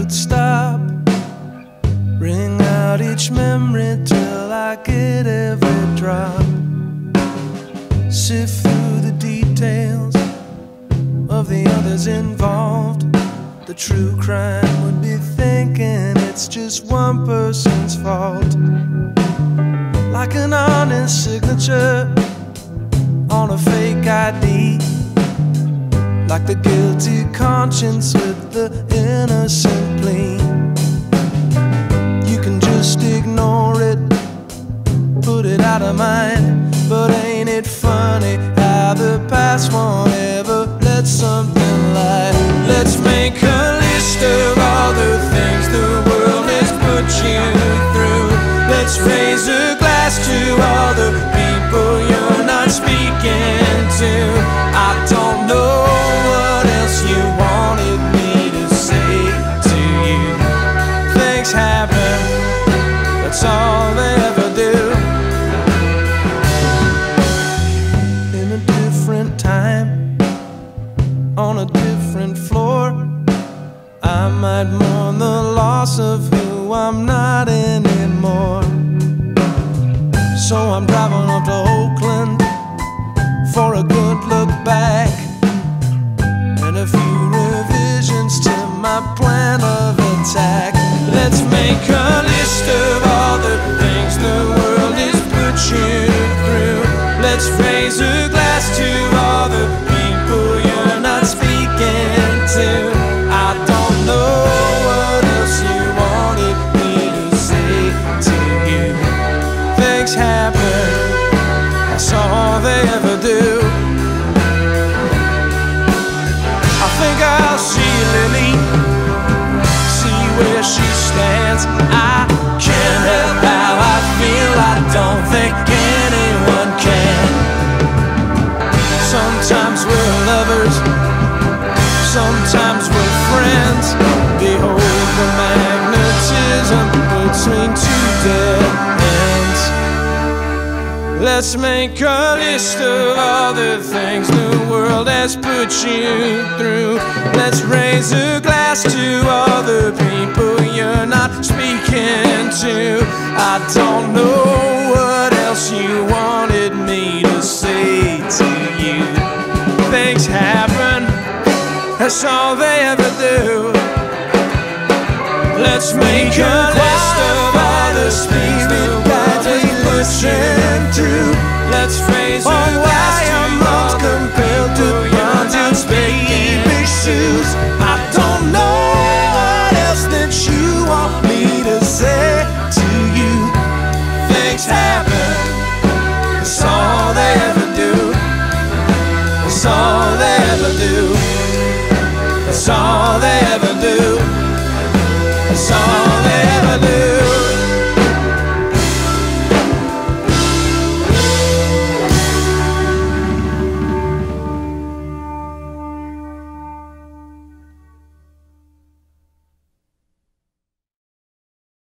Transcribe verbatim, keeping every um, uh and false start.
could stop. Ring out each memory till I get every drop. Sift through the details of the others involved. The true crime would be thinking it's just one person's fault. Like an honest signature on a fake I D, like the guilty conscience with the innocent plea. You can just ignore it, put it out of mind. But ain't it funny how the past won't ever let something lie? Let's make a list of all the things the world has put you through. Let's raise a glass to all the people you're not speaking to. I don't know what else you wanted me to say to you. Things happen, that's all they ever do. In a different time, on a different floor, I might mourn the loss of who I'm not anymore. So I'm driving up to Oakland for a good look back and a few revisions to my plan of attack. Let's make a list of all the things the world has put you through. Let's raise a glass to all the people you're not speaking to. I don't know what else you wanted me to say to you. Things happen, that's all they ever do. I think I'll see Lily, see where she stands. I can't help how I feel, I don't think anyone can. Sometimes we're lovers, sometimes we're friends. Behold the magnetism between two dead ends. Let's make a list of all the things the world has put you through. Let's raise a glass to all the people you're not speaking to. I don't know what else you wanted me to say to you. Things happen, that's all they ever do. Let's make a list of all the things the world has put you through. Let's raise a glass to